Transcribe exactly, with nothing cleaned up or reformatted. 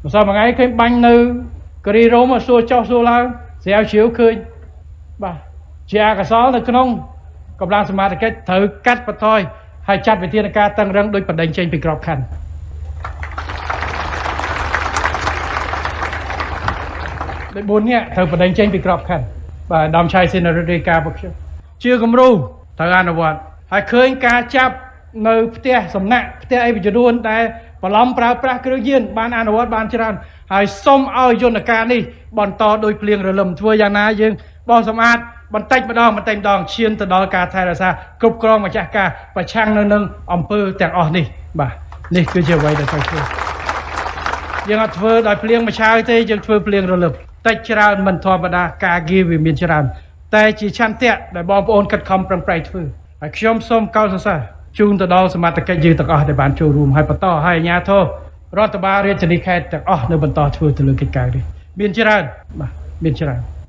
ម្សិលមួយថ្ងៃឃើញបាញ់នៅកេរីរ៉ូមសួរចុះសួរឡើងស្រាវជ្រាវឃើញបាទជាអកុសលនៅក្នុងកម្លាំងសមាជិកត្រូវកាត់បន្ថយហើយចាត់វិធានការតឹងរឹងដោយបណ្តេញចេញពីក្របខ័ណ្ឌដោយbốnនាក់ត្រូវបណ្តេញចេញពីក្របខ័ណ្ឌបាទដំឆៃសេនារីការរបស់ខ្ញុំជាគំរូត្រូវអនុវត្តហើយឃើញការចាប់នៅផ្ទះសំណាក់ផ្ទះអីចំនួនដែលបន្លំប្រើប្រាស់គ្រឿងញៀនបានអនុវត្តបានច្រើនហើយសូមឲ្យយន្តការនេះបន្តដោយភ្លៀងរលឹមធ្វើយ៉ាងណាយើងបោះសម្អាតបន្តិចម្ដងបន្តិចម្ដងឈានទៅដល់ការថែរក្សាគ្រប់គ្រងម្ចាស់ការប្រឆាំងនៅនឹងអំពើទាំងអស់នេះបាទនេះគឺជាអ្វីដែលត្រូវធ្វើយើងអត់ធ្វើដោយភ្លៀងមួយឆាវទេយើងធ្វើភ្លៀងរលឹមតិចច្រើនមិនធម្មតាការងារវាមានច្រើនតែជាឆន្ទៈដែលបងប្អូនខិតខំប្រឹងប្រែងធ្វើហើយខ្ញុំសូមកោតសរសើរជូនទៅដល់សមាជិកយើងទាំងអស់ដែលបានចូលរួមហើយបន្តហើយអាជ្ញាធររដ្ឋបាលរាជធានីខេត្តទាំងអស់នៅបន្តធ្វើទៅលើកិច្ចការនេះមានច្រើនបាទមានច្រើន